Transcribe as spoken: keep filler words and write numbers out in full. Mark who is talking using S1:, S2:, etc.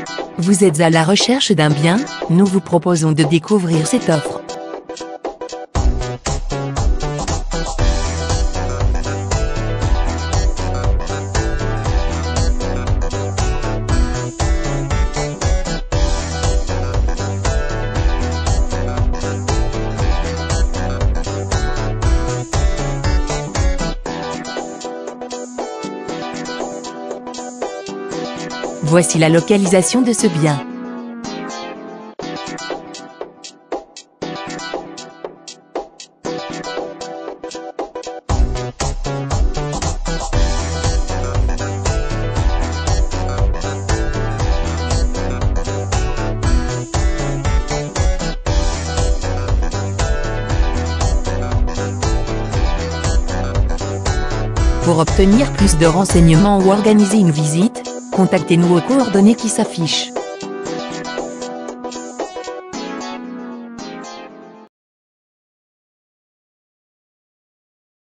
S1: Vous êtes à la recherche d'un bien? Nous vous proposons de découvrir cette offre. Voici la localisation de ce bien. Pour obtenir plus de renseignements ou organiser une visite, contactez-nous aux coordonnées qui s'affichent.